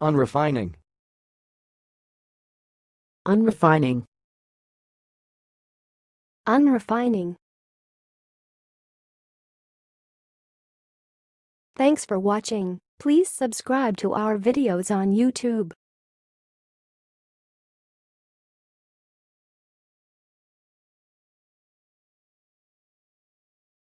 unrefining, unrefining, unrefining. Thanks for watching. Please subscribe to our videos on YouTube.